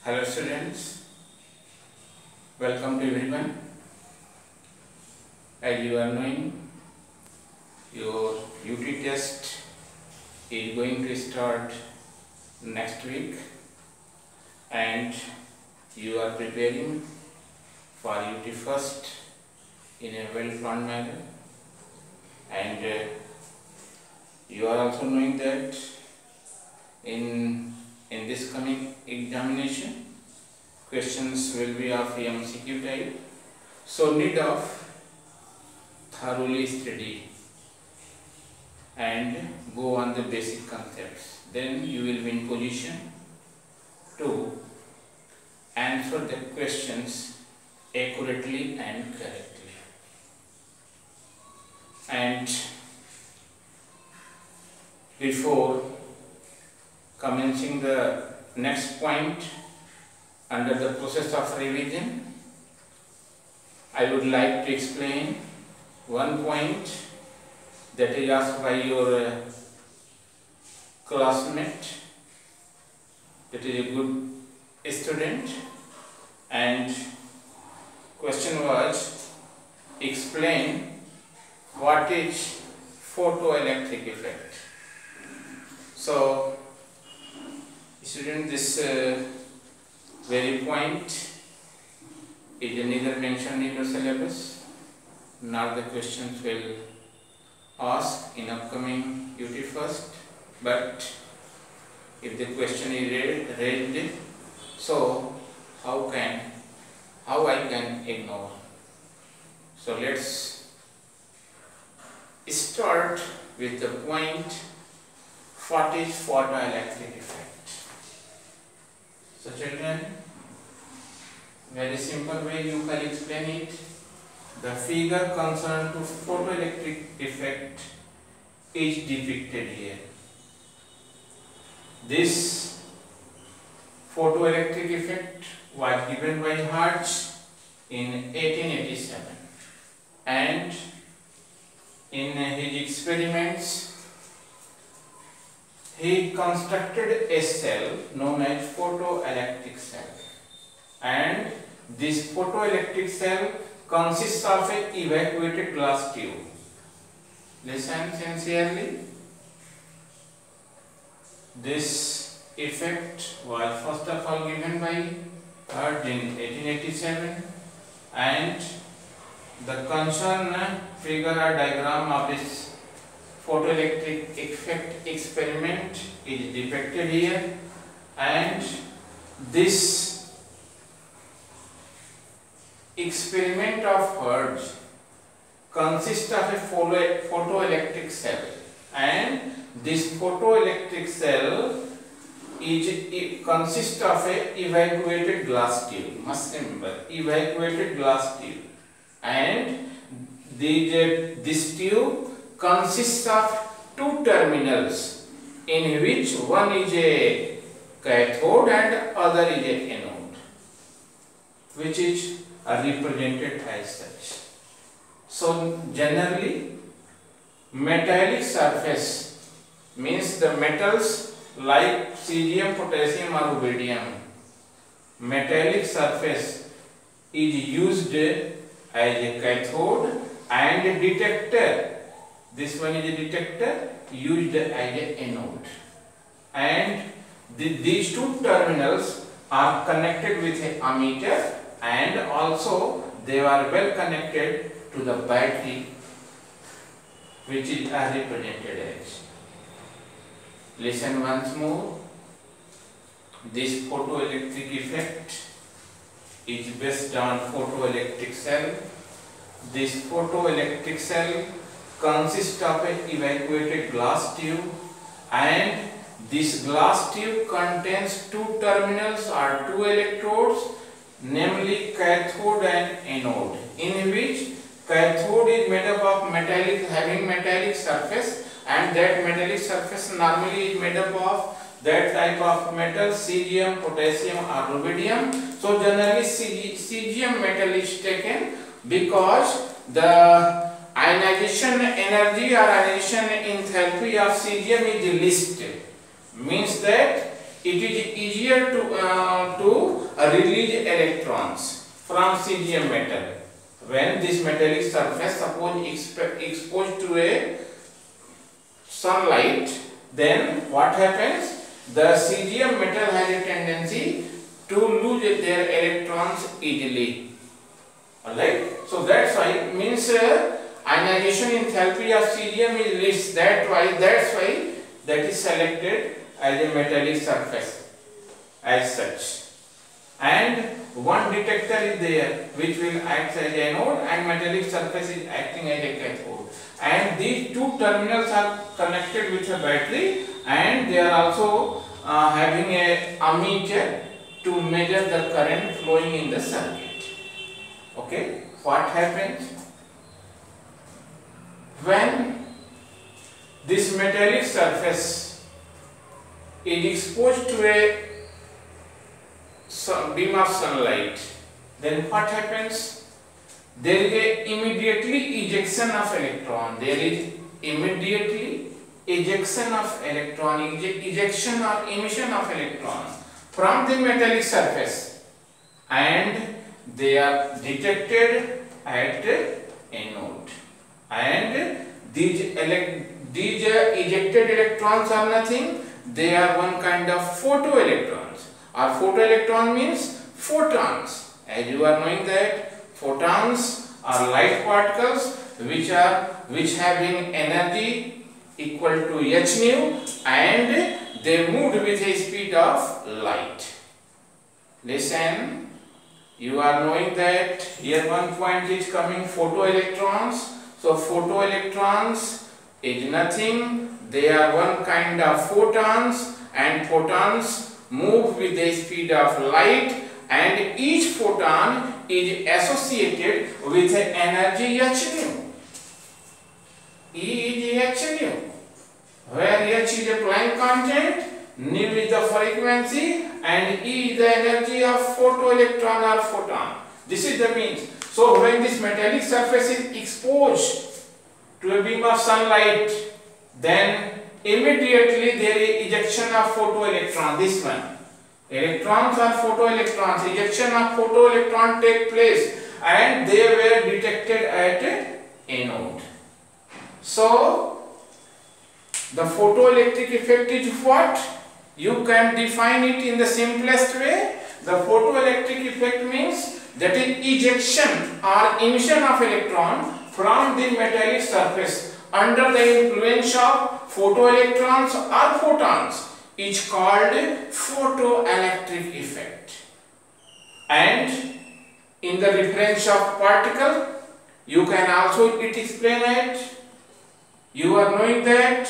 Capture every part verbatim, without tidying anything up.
Hello students, welcome to everyone. As you are knowing, your U T test is going to start next week and you are preparing for U T first in a well-planned manner, and uh, you are also knowing that in in this coming examination questions will be of M C Q type, so need of thoroughly study and go on the basic concepts, then you will be in position to answer the questions accurately and correctly. And before commencing the next point under the process of revision, I would like to explain one point that is asked by your uh, classmate, that is a good student, and question was, explain what is photoelectric effect. So student, this uh, very point is neither mentioned in your syllabus nor the questions will ask in upcoming U T first, but if the question is raised, so how can how I can ignore? So let's start with the point, what is photoelectric effect. So children, very simple way you can explain it. The figure concerned to photoelectric effect is depicted here. This photoelectric effect was given by Hertz in eighteen eighty-seven, and in his experiments he constructed a cell known as photoelectric cell, and this photoelectric cell consists of an evacuated glass tube. Listen sincerely. This effect was first of all given by Hertz in eighteen eighty-seven, and the concerned figure or diagram of this photoelectric effect experiment is depicted here, and this experiment of Hertz consists of a photoelectric cell, and this photoelectric cell is it consists of a evacuated glass tube. Must remember, evacuated glass tube, and the, this tube consists of two terminals in which one is a cathode and other is a anode, which is represented as such. So generally metallic surface means the metals like cesium, potassium or rubidium, metallic surface is used as a cathode, and a detector, this one is a detector used as a anode, and the, these two terminals are connected with a ammeter, and also they are well connected to the battery, which is represented as. Listen once more. This photoelectric effect is based on photoelectric cell. This photoelectric cell consists of an evacuated glass tube, and this glass tube contains two terminals or two electrodes, namely cathode and anode, in which cathode is made up of metallic, having metallic surface, and that metallic surface normally is made up of that type of metal, cesium, potassium or rubidium. So generally cesium metal is taken because the ionization energy or ionization enthalpy of cesium is least, means that it is easier to uh, to release electrons from cesium metal. When this metallic surface suppose exp exposed to a sunlight, then what happens? The cesium metal has a tendency to lose their electrons easily. Alright, so that's why it means uh, ionization enthalpy of cesium is less. That why that's why that is selected as a metallic surface as such. And one detector is there which will act as anode, and metallic surface is acting as a cathode. And these two terminals are connected with a battery, and they are also uh, having a ammeter to measure the current flowing in the circuit. Okay, what happens when this metallic surface is exposed to a sun, beam of sunlight? Then what happens? There is a immediately ejection of electron. There is immediately ejection of electron, ejection or emission of electron from the metallic surface, and they are detected at anode. And these elect these uh, ejected electrons are nothing. They are one kind of photoelectrons. Or photoelectron means photons. As you are knowing that photons are light particles which are which having energy equal to h nu, and they moved with a speed of light. Listen, you are knowing that here one point is coming photoelectrons. So photoelectrons is nothing. They are one kind of photons, and photons move with the speed of light, and each photon is associated with an energy h nu. E is h nu, where h is a Planck constant, nu is the frequency, and E is the energy of photoelectron or photon. This is the means. So when this metallic surface is exposed to a beam of sunlight, then immediately there is ejection of photoelectron. This one, electrons are photoelectrons. Ejection of photoelectron take place, and they were detected at anode. So the photoelectric effect is what? You can define it in the simplest way. The photoelectric effect means that is ejection or emission of electron from the metallic surface under the influence of photoelectrons or photons is called photoelectric effect. And in the reference of particle, you can also it explain it. You are knowing that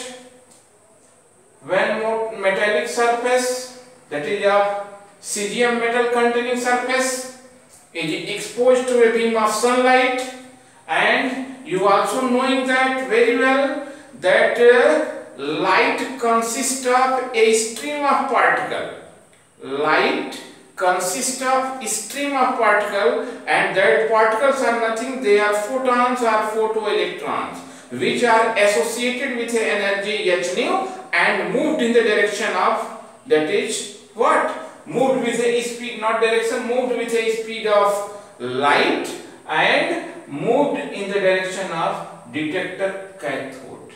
when metallic surface, that is a cesium metal containing surface, is exposed to a beam of sunlight, and you also knowing that very well that uh, light consists of a stream of particle. Light consists of a stream of particle, and that particles are nothing. They are photons or photoelectrons, which are associated with energy h nu and moved in the direction of, that is what? Moved with a speed, not direction, moved with a speed of light, and moved in the direction of detector cathode.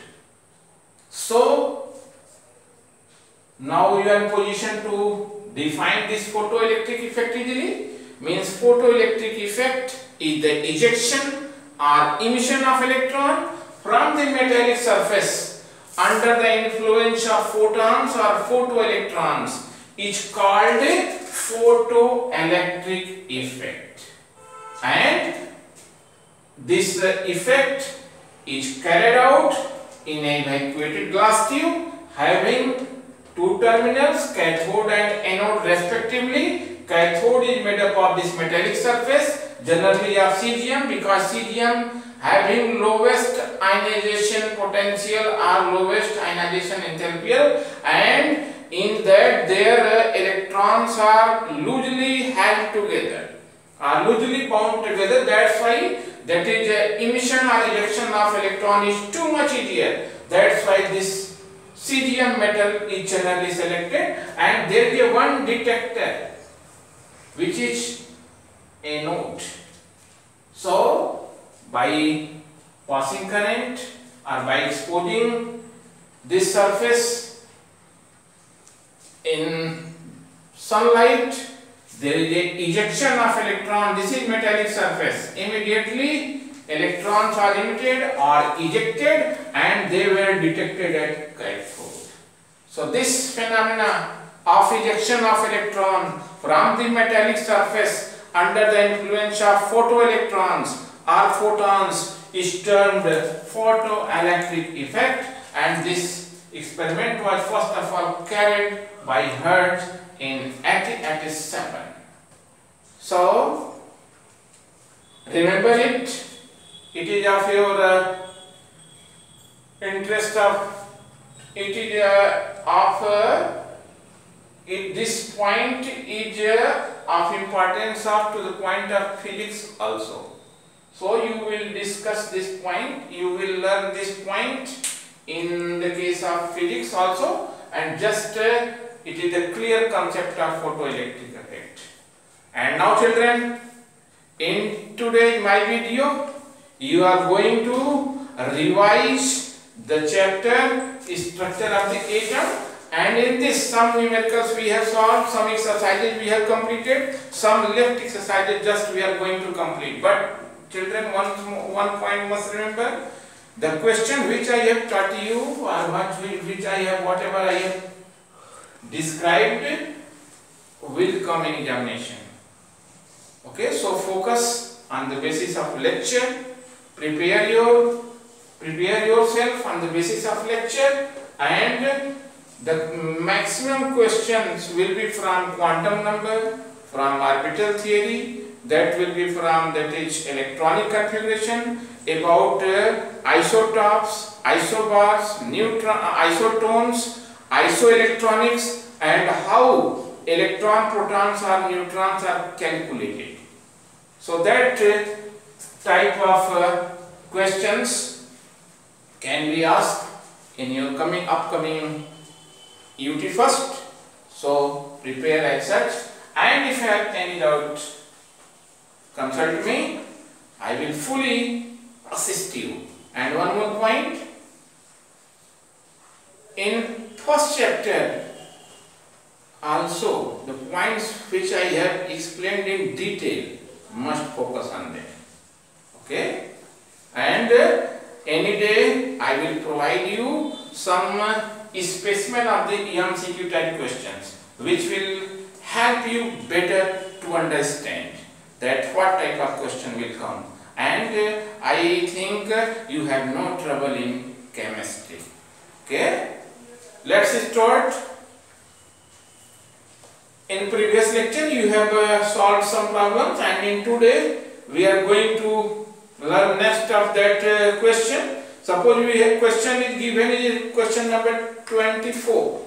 So now you are in position to define this photoelectric effect easily. Means photoelectric effect is the ejection or emission of electron from the metallic surface under the influence of photons or photoelectrons is called a photoelectric effect. And this uh, effect is carried out in a vacuated glass tube having two terminals, cathode and anode respectively. Cathode is made up of this metallic surface, generally of cesium, because cesium having lowest ionization potential or lowest ionization enthalpy, and in that their uh, electrons are loosely held together, are loosely bound together. That's why that is uh, emission or ejection of electron is too much easier. That's why this cesium metal is generally selected, and there is a one detector which is anode. So by passing current or by exposing this surface in sunlight, there is a ejection of electron. This is metallic surface. Immediately electrons are emitted or ejected, and they were detected at cathode. So this phenomena of ejection of electron from the metallic surface under the influence of photoelectrons or photons is termed photoelectric effect, and this experiment was first of all carried by Hertz in eighteen eighty-seven. So remember it. It is of your uh, interest of it is uh, of uh, it, this point is uh, of importance of to the point of physics also. So you will discuss this point, you will learn this point in the case of physics also, and just uh, it is a clear concept of photoelectric effect. And now children, in today's my video, you are going to revise the chapter structure of the atom, and in this some numericals we have solved, some exercises we have completed, some left exercises just we are going to complete. But children, one, one point must remember, the question which I have taught you or what which I have whatever I have described will come in examination. Okay, so focus on the basis of lecture, prepare your prepare yourself on the basis of lecture, and the maximum questions will be from quantum number, from orbital theory, that will be from that is electronic configuration, about uh, isotopes, isobars, neutron, uh, isotones, isoelectronics, and how electron, protons or neutrons are calculated. So that uh, type of uh, questions can be asked in your coming upcoming U T first. So prepare as such, and if you have any doubt, consult me. I will fully assist you. And one more point, in first chapter also the points which I have explained in detail must focus on them. Okay, and uh, any day I will provide you some uh, specimen of the M C Q type questions which will help you better to understand that what type of question will come, and uh, I think uh, you have no trouble in chemistry. Okay, let's start. In previous lecture you have uh, solved some problems, and in today we are going to learn next of that uh, question. Suppose we have question is given is question number twenty-four.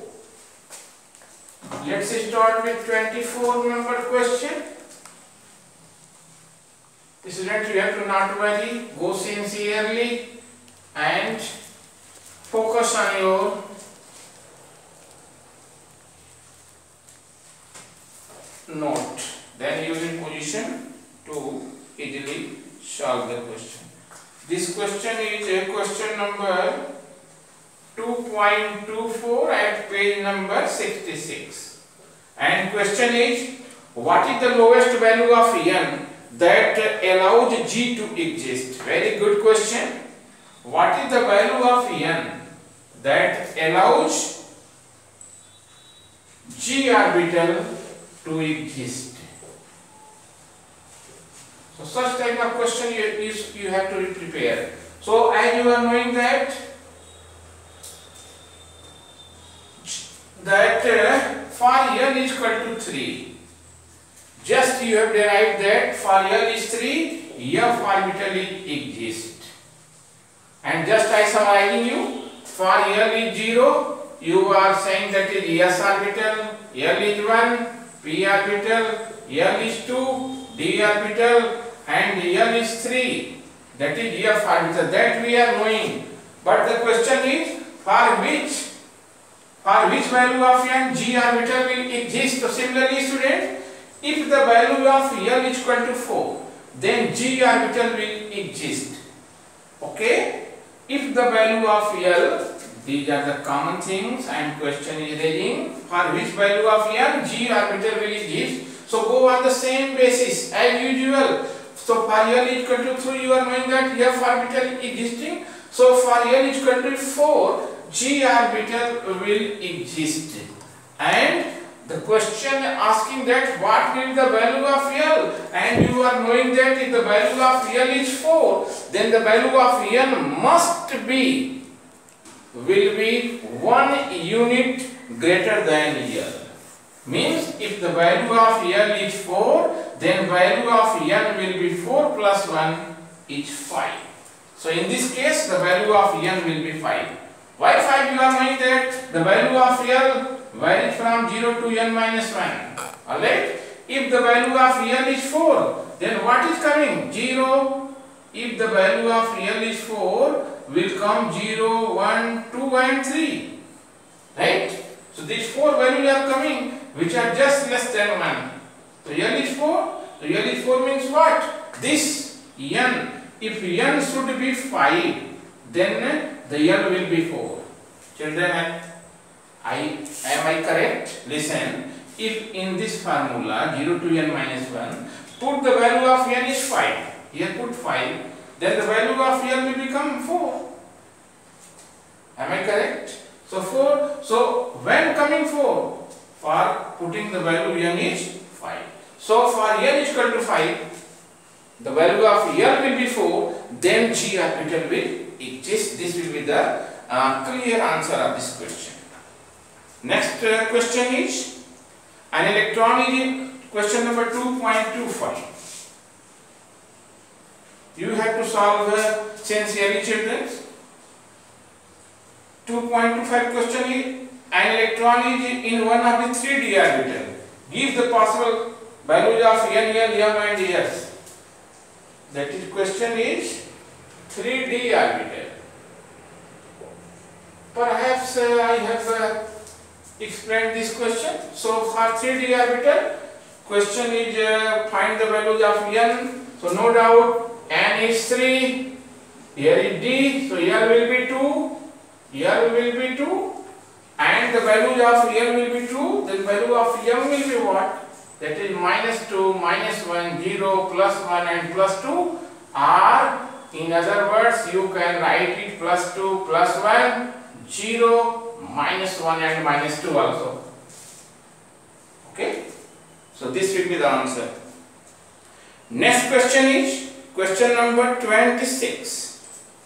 Let's start with twenty-four number question. Students, you have to not worry, go sincerely and focus on your note. Then you will be in position to easily solve the question. This question is a question number two point two four at page number sixty-six. And question is, what is the lowest value of N that allows G to exist? Very good question. What is the value of N that allows G orbital to exist? So such type of question you, you, you have to prepare. So as you are knowing that that uh, for N is equal to three, just you have derived that for N is three, F orbital exists. And just I summarizing you, for N is zero, you are saying that is S orbital, L is one, P orbital, L is two, D orbital, and L is three, that is F orbital. That we are knowing. But the question is, for which For which value of n g orbital will exist? So similarly student, if the value of L is equal to four, then g orbital will exist. Okay? If the value of L, these are the common things and question is raising, for which value of n g orbital will exist. So go on the same basis as usual. So for L is equal to three, you are knowing that F orbital existing. So for L is equal to four, g orbital will exist. And the question asking that what will the value of L, and you are knowing that if the value of L is four, then the value of n must be will be one unit greater than L. Means if the value of L is four, then value of n will be four plus one is five. So in this case the value of n will be five. Why five? You are knowing that the value of L varies from zero to n minus one. Alright? If the value of L is four, then what is coming? zero. If the value of L is four, will come zero, one, two and three. Right? So these four values are coming which are just less than one. So L is four. So L is four means what? This n, if n should be five, then the L will be four. Children, I am I correct? Listen, if in this formula zero to n minus one, put the value of n is five. Here put five, then the value of L will become four. Am I correct? So four. So when coming four? For putting the value n is five. So for n is equal to five, the value of L will be four, then g orbital will exist. This will be the uh, clear answer of this question. Next uh, question is, an electron is in question number two point two five. You have to solve uh, sincerely, children. two point two five question is, an electron is in one of the three d orbital. Give the possible values of n, l, m and s. That is question is three d orbital. Perhaps uh, I have uh, explained this question. So for three d orbital, question is uh, find the values of n. So no doubt n is three, here is d, so l will be two, l will be two, and the values of l will be two, then value of m will be what? That is minus two, minus one, zero, plus one and plus two, or in other words you can write it plus two, plus one, zero, minus one and minus two also. Okay? So this will be the answer. Next question is question number twenty-six.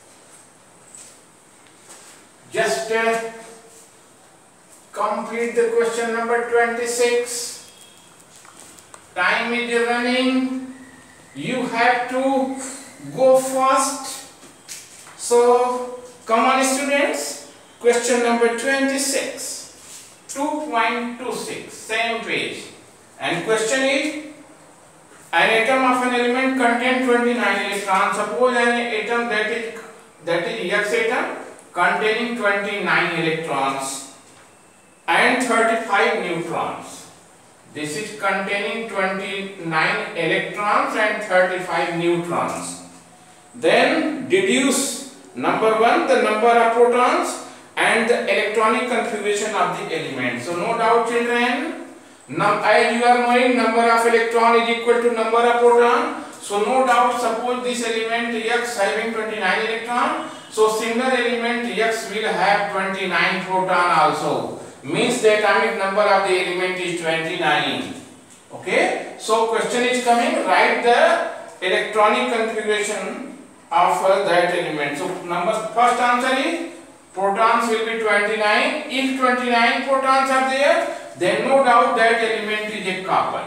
Just uh, complete the question number twenty-six. Time is running. You have to go fast. So come on students. Question number twenty-six. two point two six. Same page. And question is, an atom of an element contains twenty-nine electrons. Suppose an atom that is that is X atom containing twenty-nine electrons and thirty-five neutrons. This is containing twenty-nine electrons and thirty-five neutrons. Then deduce number one, the number of protons and the electronic configuration of the element. So no doubt children, Num as you are knowing, number of electron is equal to number of proton. So no doubt, suppose this element X having twenty-nine electron, so similar element X will have twenty-nine proton also. Means the atomic number of the element is twenty-nine. Okay. So question is coming, write the electronic configuration of uh, that element. So number first answer is protons will be twenty-nine. If twenty-nine protons are there, then no doubt that element is a copper.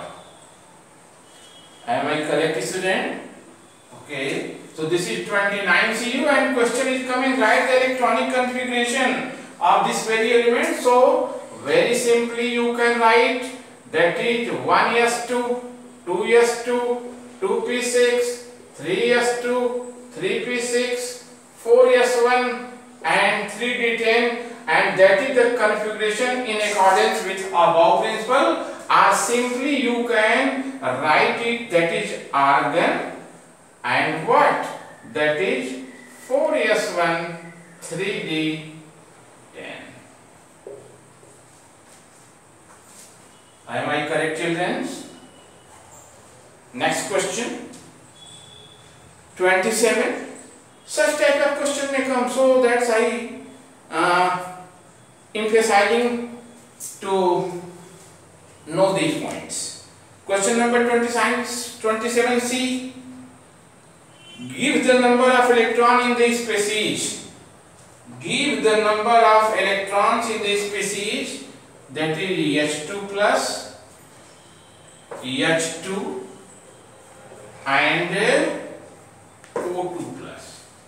Am I correct, student? Okay. So this is twenty-nine C U and question is coming, write the electronic configuration of this very element. So very simply you can write that is one S two, two S two, two P six, three S two, three P six, four S one and three D ten. and that is the configuration in accordance with above principle, or simply you can write it, that is argon and what? That is four S one three D ten. Am I correct, children? Next question. twenty-seven. Such type of question may come, so that's I uh, emphasizing to know these points. Question number twenty-seven C. Give the number of electrons in the species. Give the number of electrons in the species, that is H two plus, H two and O two plus.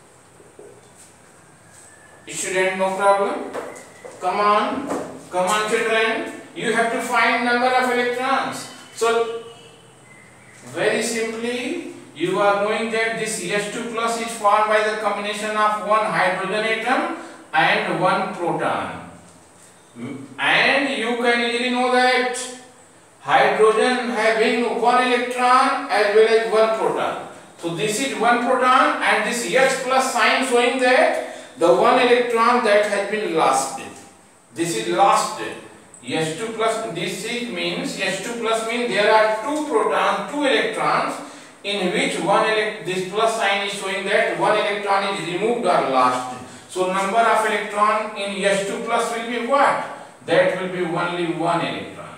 Student, no problem. Come on, come on children. You have to find number of electrons. So very simply, you are knowing that this H two plus is formed by the combination of one hydrogen atom and one proton. And you can easily know that hydrogen having one electron as well as one proton. So this is one proton and this H plus sign showing that the one electron that has been lost. This is lost. H two plus, this is means H two plus means there are two protons, two electrons, in which one elect this plus sign is showing that one electron is removed or lost. So number of electron in H two plus will be what? That will be only one electron.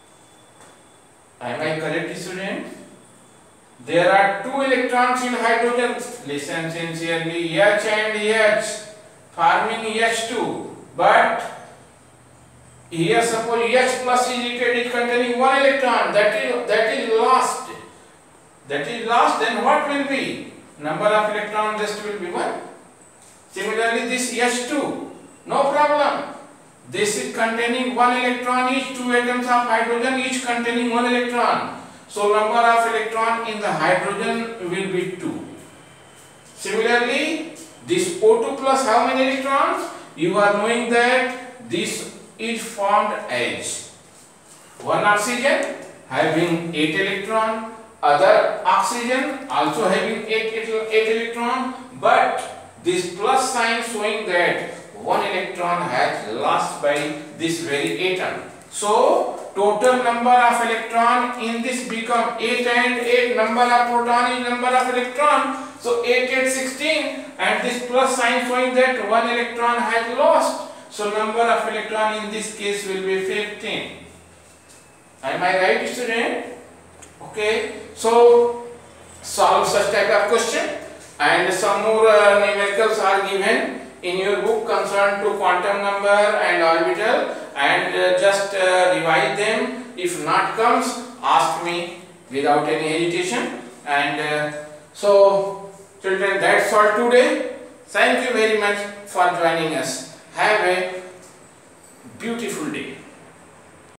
Am I correct, student? There are two electrons in hydrogen. Listen sincerely. H and H forming H two, but here suppose H plus is written, is containing one electron. That is that is lost. That is lost. Then what will be? Number of electrons rest will be one. Similarly, this H two, no problem. This is containing one electron each. Two atoms of hydrogen each containing one electron. So number of electron in the hydrogen will be two. Similarly, this O two plus how many electrons? You are knowing that this is formed as one oxygen having eight electron, other oxygen also having eight, eight, eight electron, but this plus sign showing that one electron has lost by this very atom. So total number of electron in this become eight and eight. Number of proton is number of electron. So eight, eight, sixteen, and this plus sign showing that one electron has lost. So number of electron in this case will be fifteen. Am I right, student? Okay. So solve such type of question, and some more uh, numericals are given in your book concerned to quantum number and orbital, and uh, just uh, revise them. If not comes, ask me without any hesitation. And uh, so children, that's all today. Thank you very much for joining us. Have a beautiful day.